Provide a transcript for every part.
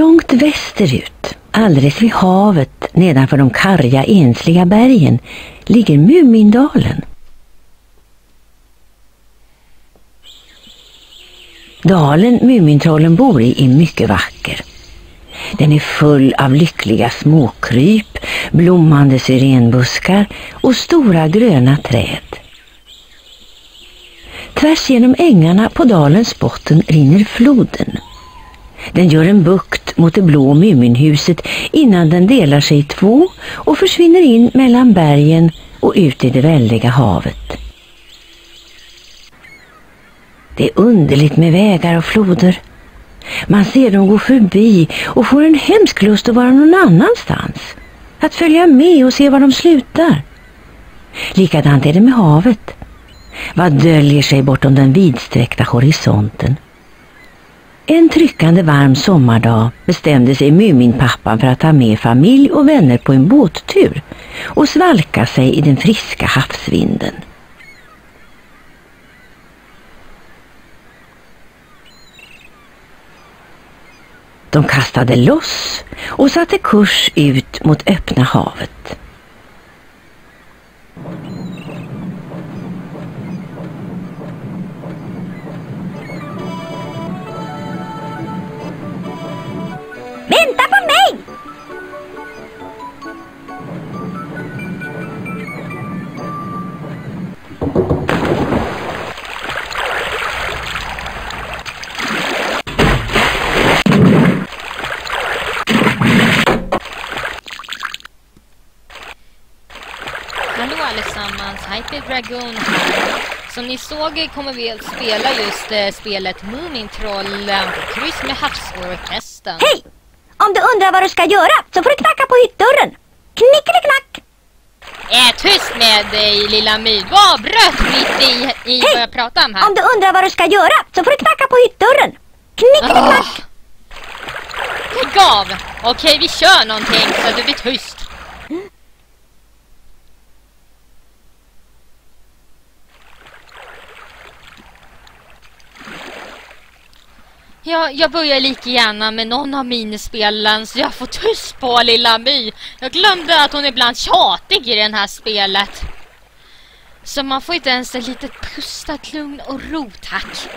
Långt västerut, alldeles vid havet nedanför de karga ensliga bergen, ligger Mumindalen. Dalen Mumintrollen bor i är mycket vacker. Den är full av lyckliga småkryp, blommande syrenbuskar och stora gröna träd. Tvärs genom ängarna på dalens botten rinner floden. Den gör en bukt mot det blå Muminhuset innan den delar sig i två och försvinner in mellan bergen och ut i det väldiga havet. Det är underligt med vägar och floder. Man ser dem gå förbi och får en hemsk lust att vara någon annanstans. Att följa med och se var de slutar. Likadant är det med havet. Vad döljer sig bortom den vidsträckta horisonten? En tryckande varm sommardag bestämde sig Muminpappan för att ta med familj och vänner på en båttur och svalka sig i den friska havsvinden. De kastade loss och satte kurs ut mot öppna havet. Vänta på mig! Hallå allesammans, Hyper Dragon här. Som ni såg kommer vi att spela just spelet Mumintrollen på kryss med havsorkestern. Hej! Om du undrar vad du ska göra så får du knacka på hyttdörren. Knickeliklack! Tyst med dig lilla My. Du avbröt mitt i vad jag pratar om här. Om du undrar vad du ska göra så får du knacka på hyttdörren. Knickeliklack! Lägg av! Okej, vi kör någonting så du blir tyst. Ja, jag börjar lika gärna med någon av minispelen så jag får tyst på lilla My. Jag glömde att hon är ibland tjatig i det här spelet. Så man får inte ens ett litet pustat lugn och ro, tack.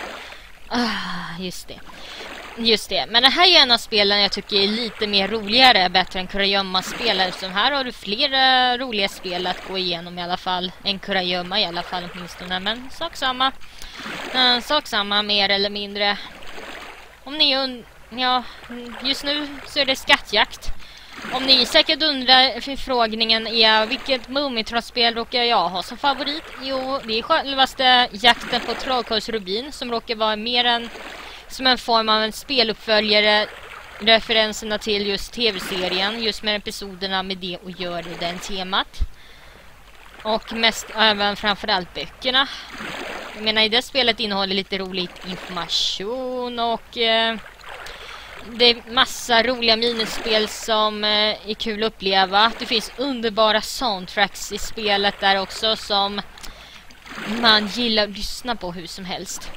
Just det. Men det här är en av spelen jag tycker är lite mer roligare, bättre än kurragömma-spel. Så här har du flera roliga spel att gå igenom i alla fall. En kurragömma i alla fall åtminstone. Men sak samma mer eller mindre. Om ni just nu så är det skattjakt. Om ni säkert undrar förfrågningen är vilket Mumintrollspel råkar jag ha som favorit? Jo, det är självaste jakten på Trollkarlsrubin som råkar vara mer än som en form av en speluppföljare, referenserna till just tv-serien, just med episoderna med det och gör den temat. Och mest även framförallt böckerna. Jag menar, i det spelet innehåller lite roligt information och det är massa roliga minispel som är kul att uppleva. Det finns underbara soundtracks i spelet där också som man gillar att lyssna på hur som helst.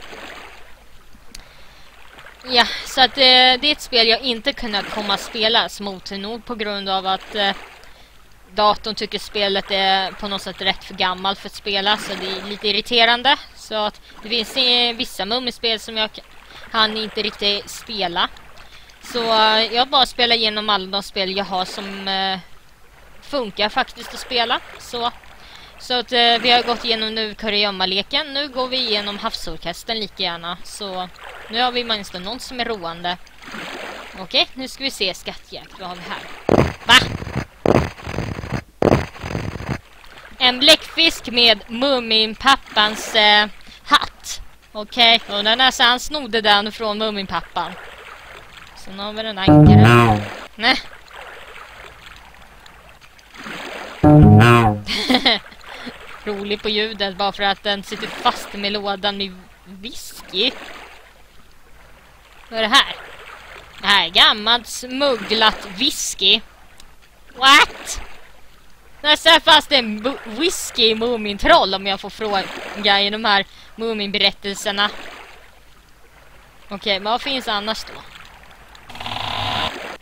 Ja, så att det är ett spel jag inte kunnat komma att spela mot nog på grund av att datorn tycker spelet är på något sätt rätt för gammalt för att spela, så det är lite irriterande. Så att det finns vissa mummispel som jag kan inte riktigt spela. Så jag bara spelar igenom alla de spel jag har som funkar faktiskt att spela. Så att vi har gått igenom nu kurragömma-leken. Nu går vi igenom havsorkestern lika gärna. Så nu har vi minst någon som är roande. Okej, nu ska vi se skattjakt. Vad har vi här? Va? En bläckfisk med Muminpappans hatt. Okej, och den här han snodde den från Muminpappan. Sen har vi den ankaren. Nej. Rolig på ljudet bara för att den sitter fast med lådan med whisky. Vad är det här? Det här är gammalt smugglat whisky. What? Nästan fast en whisky i Mumintroll, om jag får fråga i de här Muminberättelserna. Okej, men vad finns annars då?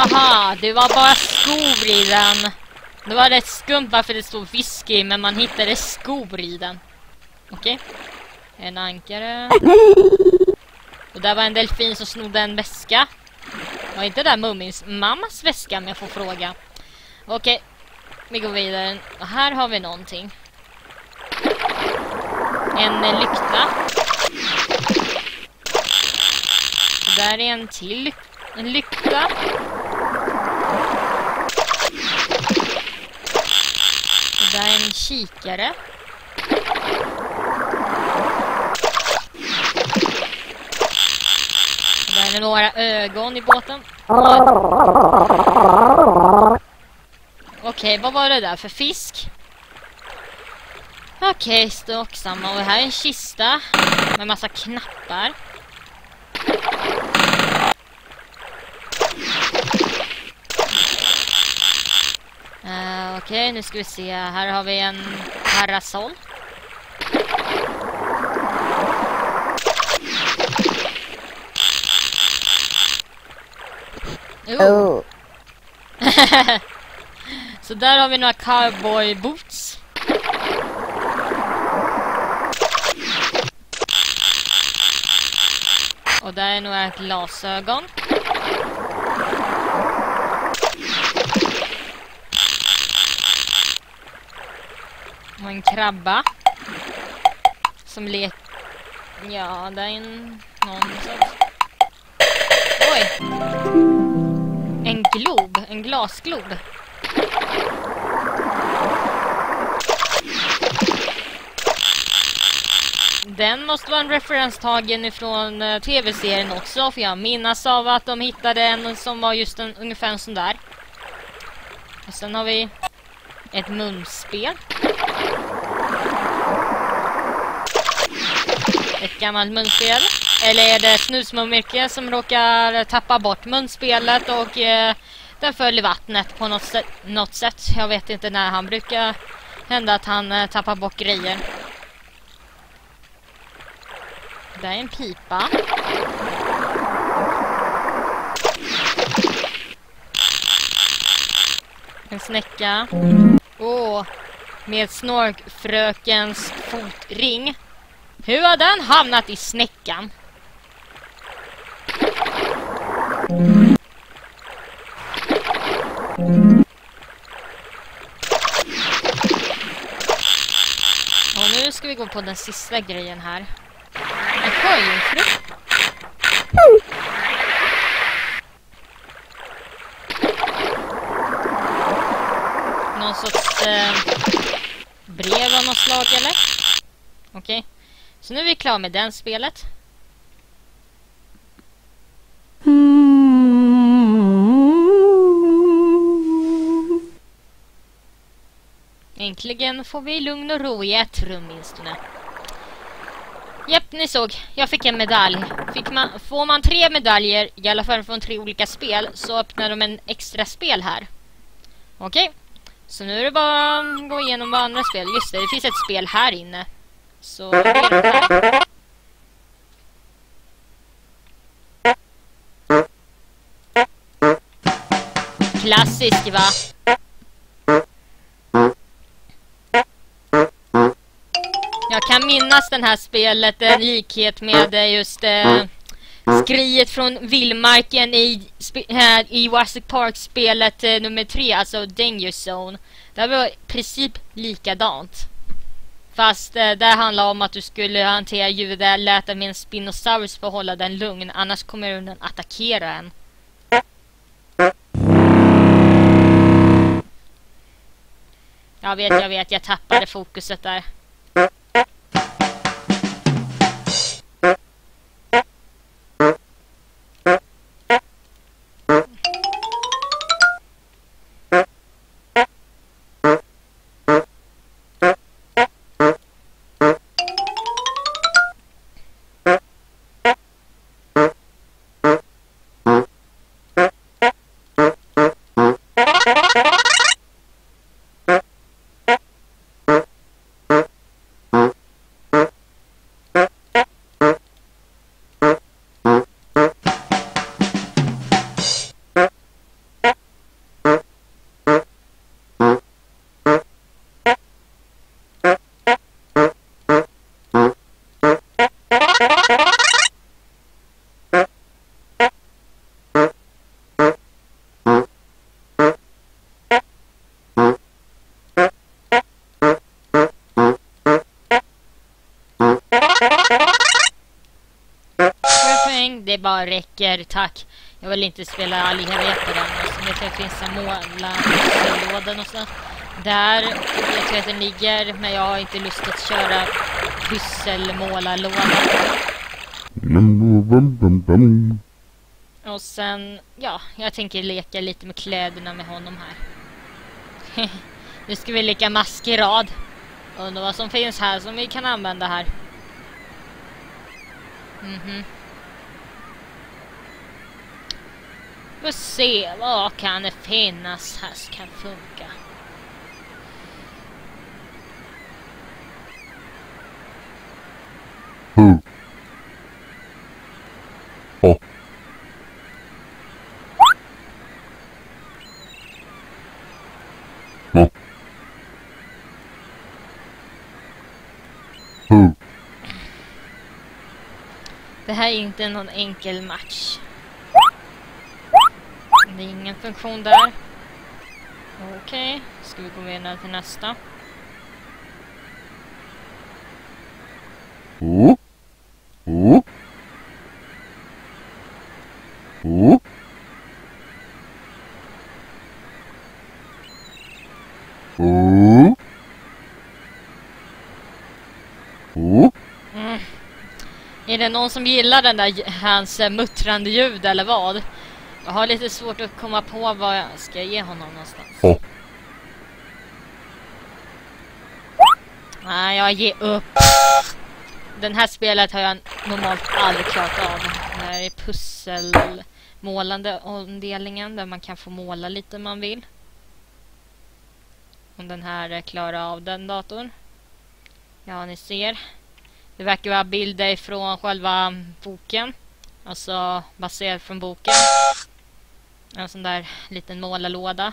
Aha, det var bara skor i den. Det var rätt skumt varför det stod whisky, men man hittade skor i den. Okej. En ankare. Och där var en delfin som snodde en väska. Var inte där Mummins mammas väska, om jag får fråga. Okej, vi går vidare. Och här har vi någonting. En lykta. Och där är en till en lykta. Och där är en kikare. Och där är några ögon i båten. Okej, vad var det där för fisk? Okej, stock samma. Och här är en kista med massa knappar. Okej, nu ska vi se. Här har vi en parasoll. Oh. Så där har vi några cowboy boots. Och där är några glasögon. Och en krabba. Som leker. Ja, där är någon sorts. Oj! En glob. En glasglob. Den måste vara en referens tagen ifrån tv-serien också. För jag minns av att de hittade en som var just ungefär en sån där. Och sen har vi ett munspel. Ett gammalt munspel. Eller är det snusmummirke som råkar tappa bort munspelet och den föll i vattnet på något sätt. Jag vet inte när han brukar hända att han tappar bort grejer. Där är en pipa. En snäcka. Med snorkfrökens fotring. Hur har den hamnat i snäckan? Och nu ska vi gå på den sista grejen här. En sjöjungfru. Någon sorts brev av något slag eller? Okej. Så nu är vi klara med den spelet. Äntligen får vi lugn och ro i ett rum åtminstone. Japp, ni såg. Jag fick en medalj. Får man 3 medaljer, i alla fall från 3 olika spel, så öppnar de en extra spel här. Okej. Så nu är det bara att gå igenom andra spel. Just det finns ett spel här inne. Så det är det här. Klassisk, va? Jag kan minnas den här spelet en likhet med just skriet från vildmarken i Jurassic Park-spelet nummer 3, alltså Danger Zone. Det var i princip likadant. Fast där handlar om att du skulle hantera djuret, läta med en Spinosaurus för att hålla den lugn, annars kommer den attackera en. Jag vet, jag tappade fokuset där. Det bara räcker, tack. Jag vill inte spela allierhet på den. Som jag tror att det finns en måla och så. Där vet jag att den ligger, men jag har inte lust att köra pysselmålarlådan. Och sen, ja, jag tänker leka lite med kläderna med honom här. Nu ska vi leka maskerad. Undrar vad som finns här som vi kan använda här. Vi får se, vad kan det finnas här som kan funka. Det här är inte någon enkel match. Det är ingen funktion där. Okej, ska vi gå vidare till nästa. Är det någon som gillar den där hans muttrande ljud eller vad? Jag har lite svårt att komma på vad jag ska ge honom någonstans. Nej, jag ger upp. Den här spelet har jag normalt aldrig klarat av. Det här är pusselmålande avdelningen där man kan få måla lite om man vill. Om den här klarar av den datorn. Ja, ni ser. Det verkar vara bilder från själva boken. Alltså baserat från boken. En sån där liten målarlåda.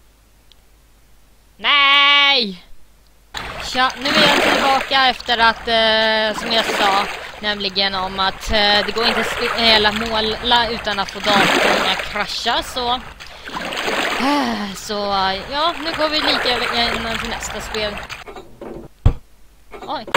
Nej! Ja, nu är jag tillbaka efter att, som jag sa, nämligen om att det går inte att spela måla utan att få datorn att krascha. Så ja, nu går vi lika innan till nästa spel. Oj.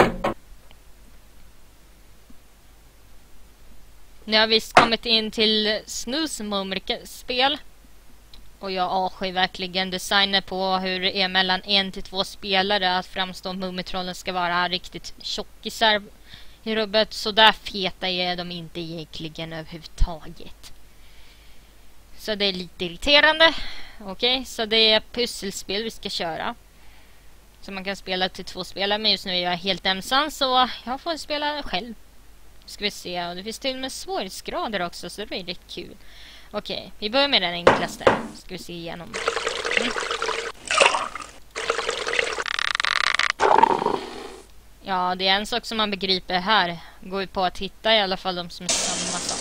Nu har vi kommit in till Snusmumrika-spel. Och jag avskyr verkligen designen på hur det är mellan 1 till 2 spelare. Att framstå Mumitrollen ska vara riktigt tjockisar i rubbet. Så där feta är de inte egentligen överhuvudtaget. Så det är lite irriterande. Okej, så det är pusselspel vi ska köra. Så man kan spela till 2 spelare. Men just nu är jag helt ensam så jag får spela själv. Ska vi se, och det finns till och med svårighetsgrader också, så det är riktigt kul. Okej, vi börjar med den enklaste. Ska vi se igenom. Ja, det är en sak som man begriper här. Går vi på att hitta i alla fall de som är samma sak.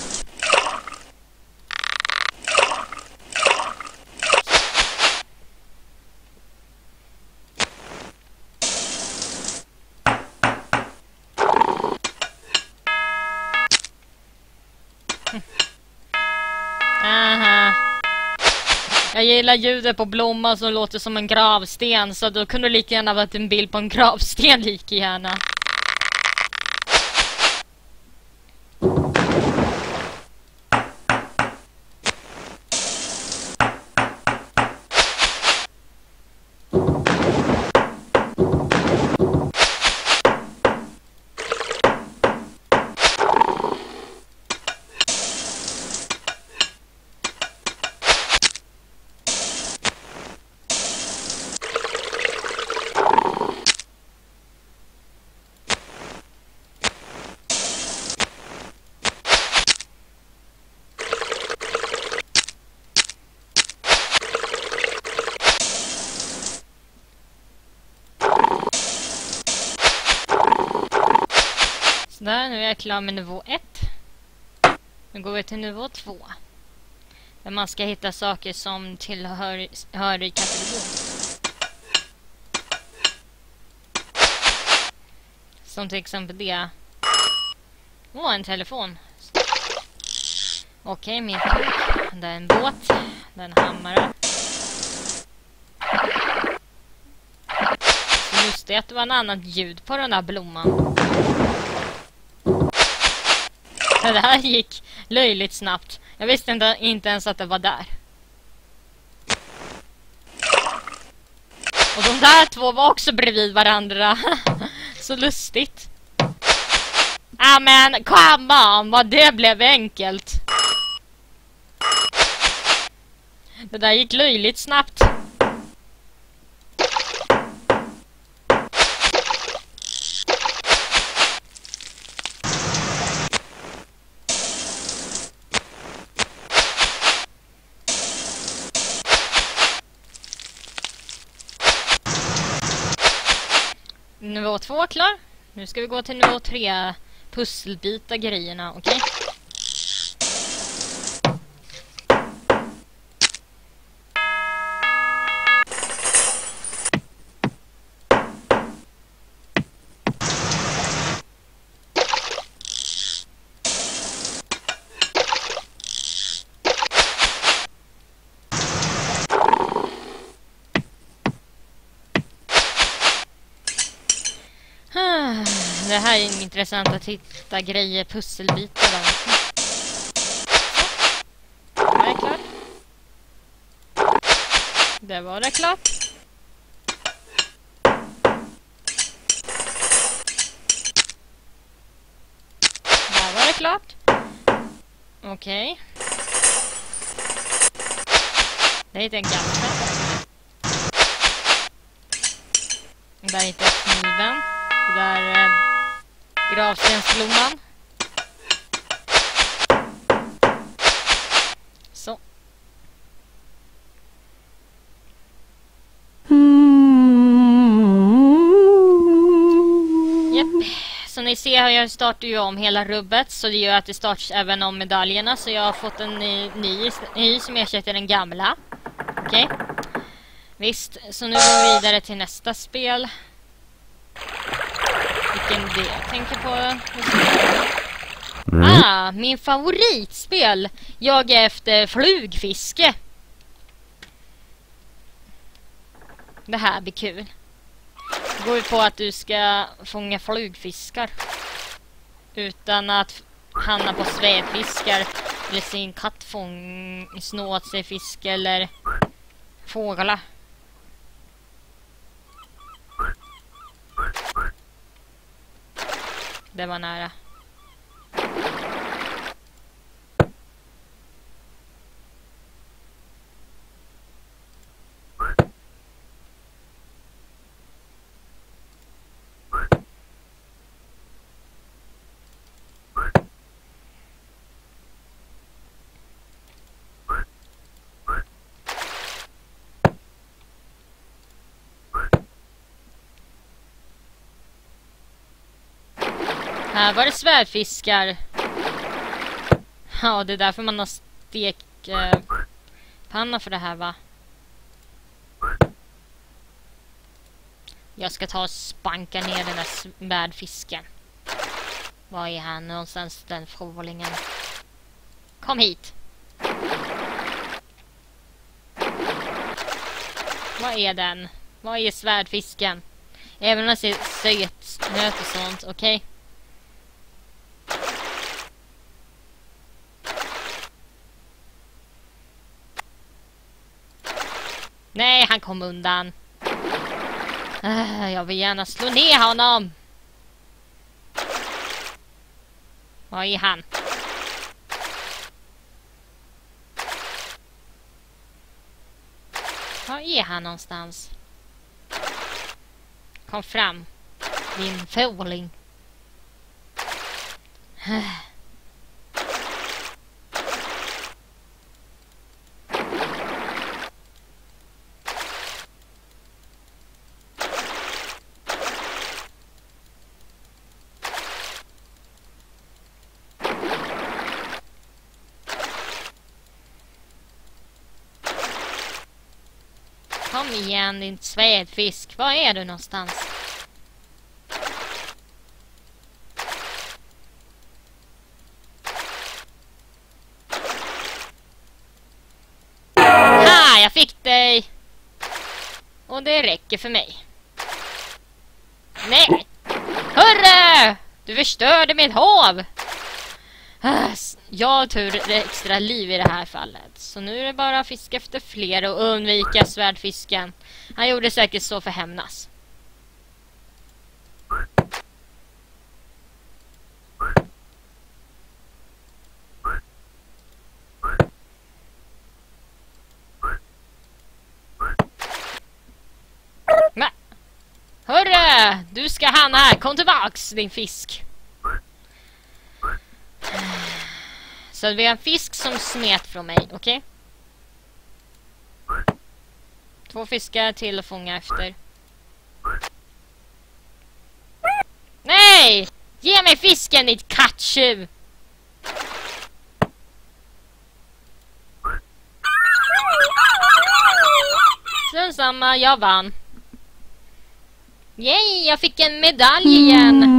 Aha. Jag gillar ljudet på blomman som låter som en gravsten. Så då kunde det lika gärna varit en bild på en gravsten lika gärna. Där, nu är jag klar med nivå 1. Nu går vi till nivå 2. Där man ska hitta saker som tillhör i kategorin. Som till exempel det. Åh, en telefon. Okej, min tur. Det är en båt. Det är en hammare. Just det, att det var en annan ljud på den där blomman. Det här gick löjligt snabbt. Jag visste inte ens att det var där. Och de där två var också bredvid varandra. Så lustigt. Men come on, vad det blev enkelt. Det där gick löjligt snabbt. Nivå 2 klar. Nu ska vi gå till nivå 3. Pusselbita grejerna, okej? Det här är intressant att hitta grejer, pusselbitar där. Det är klart. Det var det klart. Där var det klart. Okej. Det är en gaffel. Där hittar jag kniven. Det där är gravstensblomman. Så. Japp. Så ni ser, jag startar ju om hela rubbet. Så det gör att det startas även om medaljerna. Så jag har fått en ny som ersätter den gamla. Okej. Visst, så nu går vi vidare till nästa spel. Vilken det jag tänker på. Min favoritspel. Jag är efter flugfiske. Det här blir kul. Det går ju på att du ska fånga flugfiskar utan att hamna på svävfiskar eller sin katt snå åt sig fisk eller fåglar. Det var nära. Här var det svärdfiskar. Ja, det är därför man har panna för det här, va? Jag ska ta och spanka ner den där svärdfisken. Var är han någonstans, den fålingen? Kom hit. Vad är den? Vad är svärdfisken? Även om det ser söt och sånt, okej? Nej, han kom undan. Jag vill gärna slå ner honom. Var är han? Var är han någonstans? Kom fram, din fåling. Kom igen, din svärdfisk. Var är du någonstans? Och det räcker för mig. Nej! Hörre! Du förstörde mitt hav! Jag har tur extra liv i det här fallet. Så nu är det bara att fiska efter fler och undvika svärdfisken. Han gjorde säkert så för hämnas. Men, hörre! Du ska hamna här. Kom tillbaks, din fisk. Så vi har en fisk som smet från mig, okej? 2 fiskar till att fånga efter. Nej! Ge mig fisken, ditt kattjuv! Strunt samma, jag vann. Yay, jag fick en medalj igen.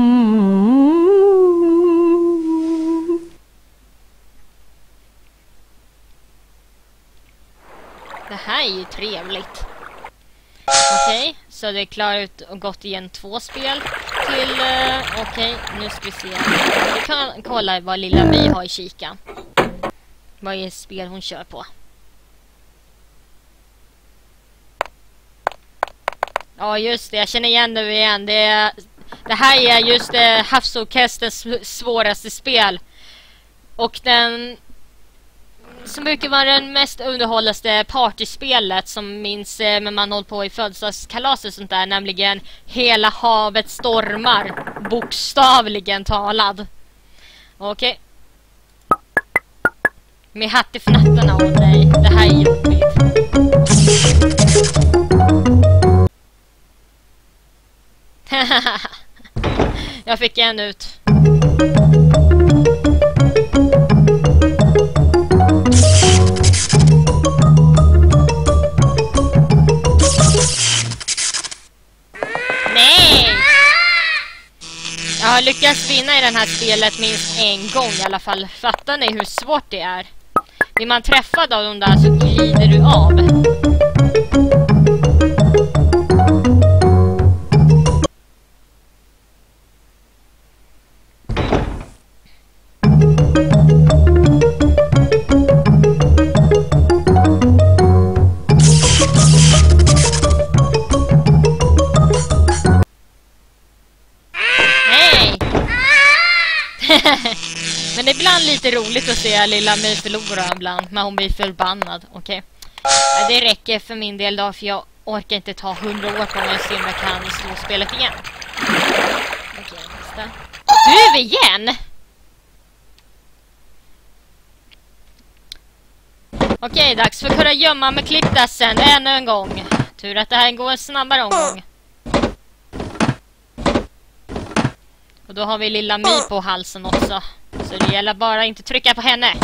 Det här är ju trevligt. Okej, så det är klart och gått igen 2 spel till... Okej, nu ska vi se. Vi kan kolla vad lilla My har i kikan. Vad är spel hon kör på? Ja, just det. Jag känner igen det igen. Det här är just havsorkesterns svåraste spel. Och den... som brukar vara den mest underhållaste partyspelet som minns när man håller på i födelsedagskalas och sånt där, nämligen Hela havet stormar, bokstavligen talad. Okej. Med hatt i fnattarna, åh nej, det här är jobbigt. Jag fick en ut. Jag har lyckats vinna i den här spelet minst en gång i alla fall. Fattar ni hur svårt det är? Blir man träffad av de där så glider du av. Men det är ibland lite roligt att se lilla My förlora ibland, men hon blir förbannad, okej. Det räcker för min del då, för jag orkar inte ta 100 år på mig och se om jag kan slå spelet igen. Okej, nästa. Du igen! Okej, dags för att kunna gömma med klippdassen ännu en gång. Tur att det här går en snabbare omgång. Och då har vi lilla My på halsen också. Så det gäller bara inte trycka på henne.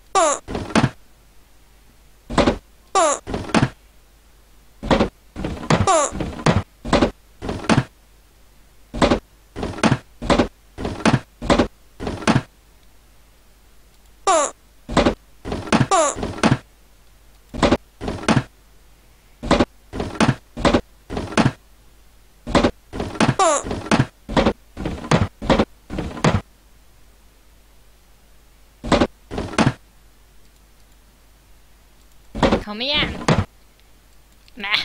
Kom igen. Mäh.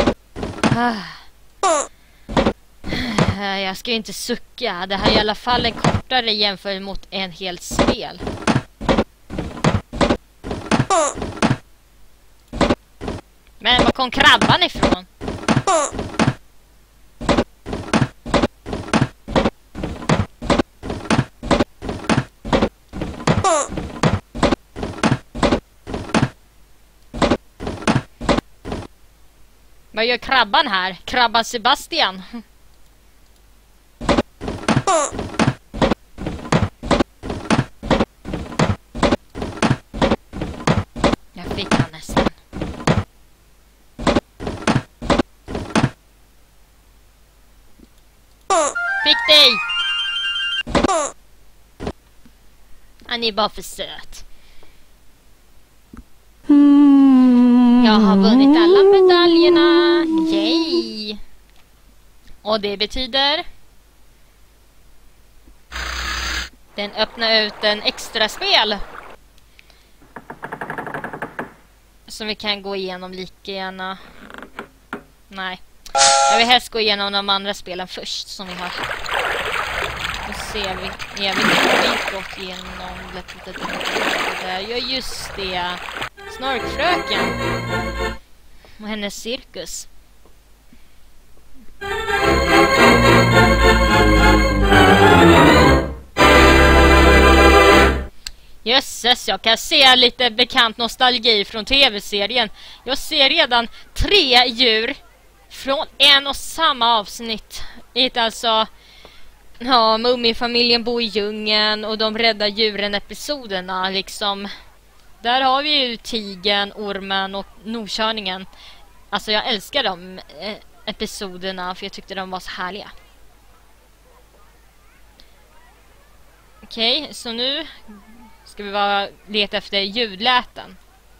Jag ska ju inte sucka. Det här är i alla fall en kortare jämfört mot en helt spel. Men var kom krabban ifrån? Vad gör krabban här? Krabban Sebastian. Jag fick han nästan. Fick dig! Han är bara för söt. Jag har vunnit alla medaljerna. Yay! Och det betyder... Den öppnar ut en extra spel. Som vi kan gå igenom lika gärna. Nej. Jag vill helst gå igenom de andra spelen först som vi har. Nu ser vi. Jag vet inte om vi gått igenom det. Ja, just det. Snorkfröken. Och hennes cirkus. Jösses, jag kan se lite bekant nostalgi från tv-serien. Jag ser redan 3 djur från en och samma avsnitt. Det är alltså... Ja, Mummifamiljen bor i djungeln och de räddar djuren-episoderna liksom. Där har vi ju tigern, ormen och nordkörningen. Alltså jag älskar de episoderna för jag tyckte de var så härliga. Okej, så nu ska vi bara leta efter ljudläten.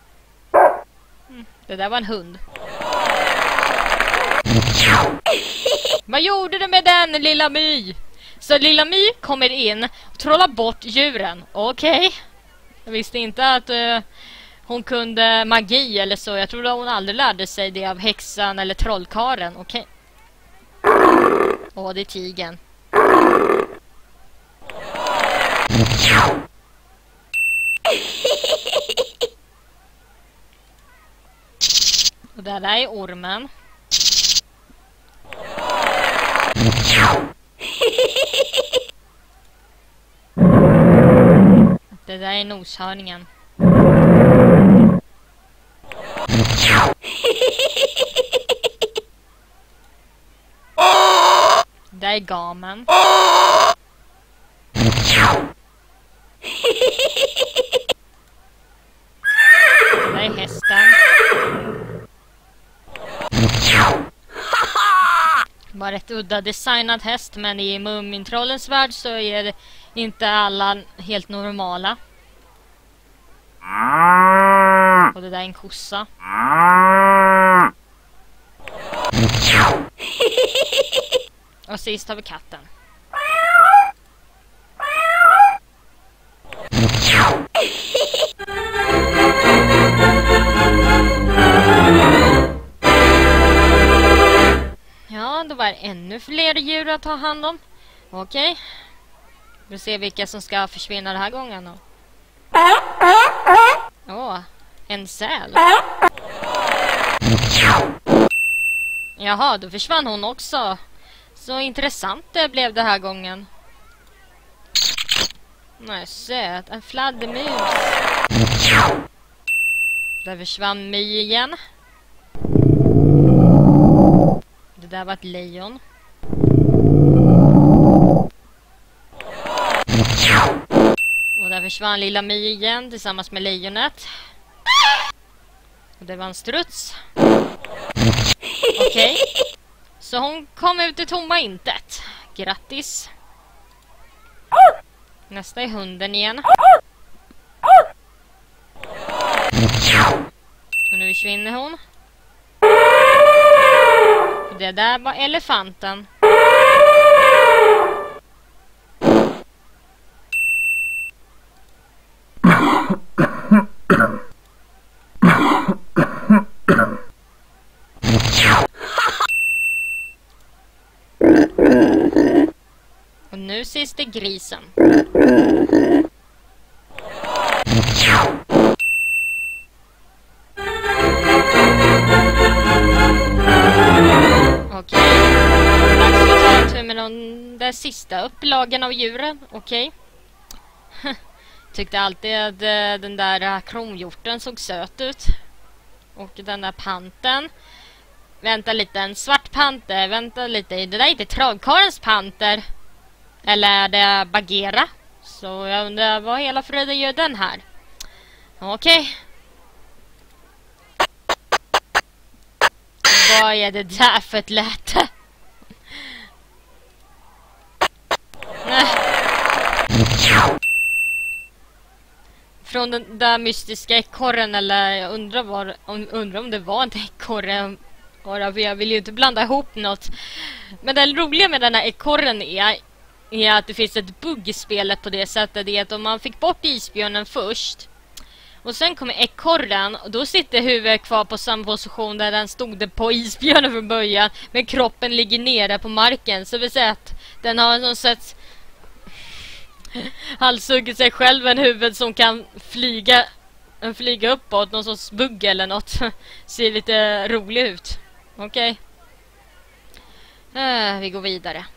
Det där var en hund. Vad gjorde du med den, lilla My? Så lilla My kommer in och trollar bort djuren. Okej. Jag visste inte att hon kunde magi eller så. Jag trodde hon aldrig lärde sig det av häxan eller trollkaren. Okej. Åh, det är tigern. Och där är ormen. Det där är noshörningen. Det där är gamen. Det där är hästen. Bara ett udda designad häst, men i Mumintrollens värld så är det inte alla helt normala. Och det där är en kossa. Och sist har vi katten. Ja, då var det ännu fler djur att ta hand om. Okej. Vi ser vilka som ska försvinna den här gången då. Åh, en säl. Jaha, då försvann hon också. Så intressant det blev det här gången. Nej, söt. En fladdermus. Där försvann My igen. Det där var ett lejon. Och där försvann lilla My igen tillsammans med lejonet. Och det var en struts. Okej. Så hon kom ut i tomma intet. Grattis. Nästa är hunden igen. Och nu försvinner hon. Och det där var elefanten. Och nu sist är grisen. Okej. Dags att ta tur med den där sista upplagen av djuren. Okej. Tyckte alltid att den där kronhjorten såg söt ut. Och den där panten. Vänta lite, en svart panter. Vänta lite, det där är inte trollkarlens panter. Eller är det Bagheera? Så jag undrar vad hela fröden gör den här. Okej. Vad är det där för ett läte? från den där mystiska ekorren, eller jag undrar om det var en ekorre. För jag vill ju inte blanda ihop något. Men det roliga med den här ekorren är att det finns ett bugg i spelet på det sättet. Det är att om man fick bort isbjörnen först och sen kommer ekorren, och då sitter huvudet kvar på samma position där den stod på isbjörnen från början, men kroppen ligger nere på marken. Så vi säger att den har någon sätt halshugger sig själv en huvud som kan flyga uppåt, någon sorts bugg eller något. Ser lite rolig ut. Okej. Vi går vidare.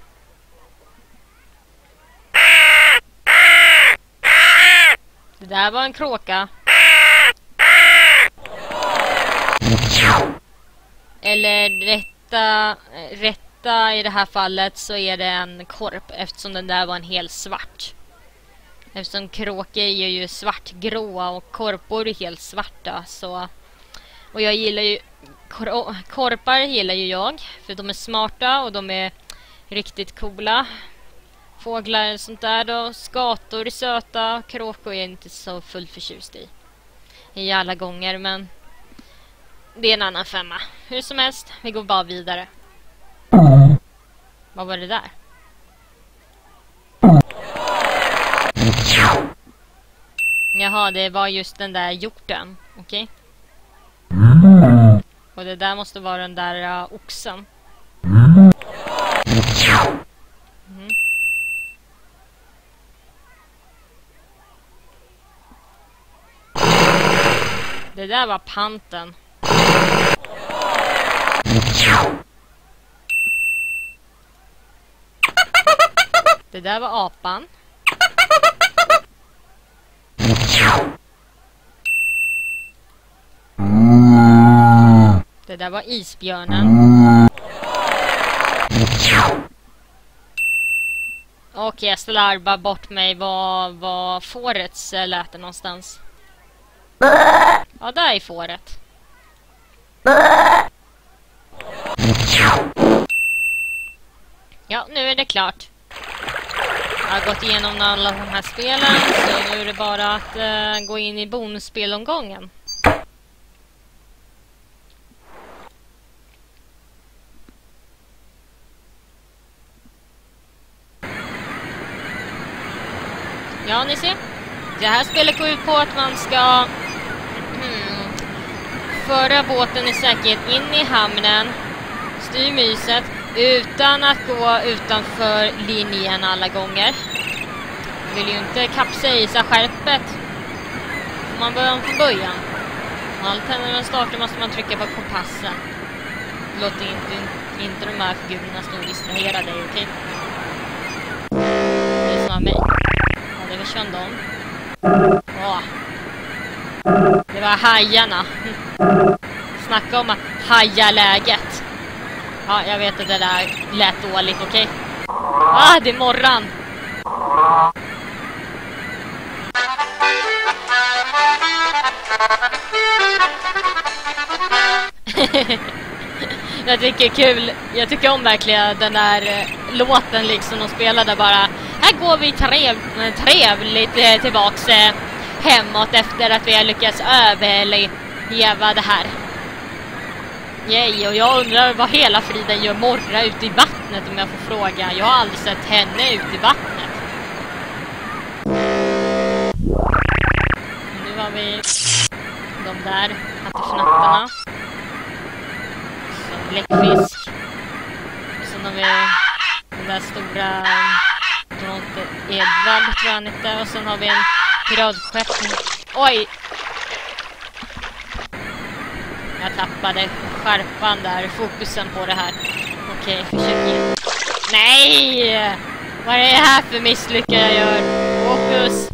Det där var en kråka. Eller rätta i det här fallet så är det en korp, eftersom den där var en hel svart. Eftersom kråkor är ju svartgråa och korpor är helt svarta, så... Och jag gillar ju... Korpar gillar ju jag, för de är smarta och de är riktigt coola. Fåglar och sånt där då. Skator är söta. Kråkor är inte så full förtjust i alla gånger, men det är en annan femma. Hur som helst, vi går bara vidare. Vad var det där? Jaha, det var just den där hjorten. Okej. Och det där måste vara den där oxen. Det där var panten. Det där var apan. Det där var isbjörnen. Och jag slarvar bort mig vad fårets lät det någonstans. Ja, där är fåret. Ja, nu är det klart. Jag har gått igenom alla de här spelen, så nu är det bara att gå in i bonusspelomgången. Ja, ni ser. Det här spelet går ut på att man ska föra båten i säkerhet in i hamnen, styr myset utan att gå utanför linjen alla gånger. Man vill ju inte kapsejsa skärpet. Man börjar från början. Allt händer när startar måste man trycka på kompassen. Låt inte de här figurerna stå och distrahera dig, okej? Det är som av mig. Ja, det var känd om. Åh. Det var hajarna. Snacka om att haja läget. Ja, jag vet att det där lät dåligt, okej? Det är morgon. Jag tycker kul. Jag tycker om verkligen den där låten liksom de spelade bara. Här går vi trevligt tillbaks hemåt efter att vi har lyckats överleva det här. Yay, och jag undrar vad hela friden gör Morra ute i vattnet, om jag får fråga. Jag har aldrig sett henne ute i vattnet. Nu har vi de där hattifnattarna. Så bläckfisk. Sen har vi den där stora Edvard, tror jag inte. Och sen har vi en piratskepp. Oj! Jag tappade skärpan där, fokusen på det här. Okej, försök igen. Nej! Vad är det här för misslyckande jag gör? Fokus!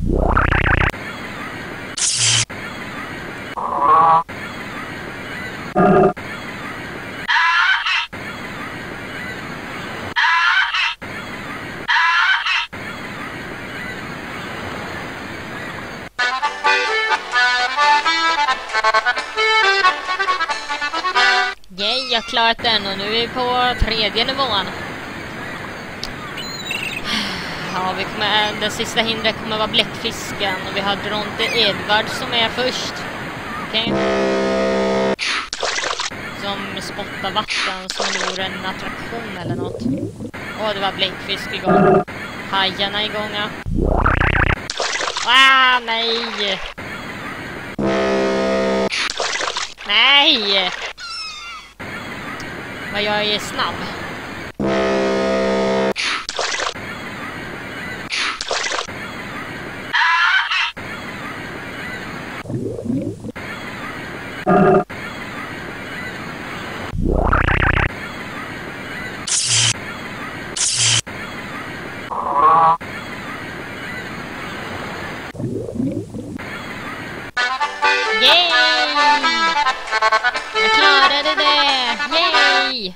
Jag har klarat den och nu är vi på 3:e nivån. Ja, den sista hindret kommer vara bläckfisken och vi har Dronte Edvard som är först. Okej. Som spottar vatten som det vore en attraktion eller något. Åh, det var bläckfisk igång. Hajarna igång, ja. Ah, nej! Nej! Vad jag är snabb. Yay! Jag klarade det! Yay!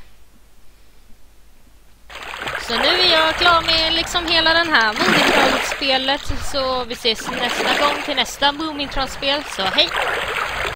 Så nu är jag klar med liksom hela den här Moomintroll-spelet. Så vi ses nästa gång till nästa Moomintroll-spel. Så hej!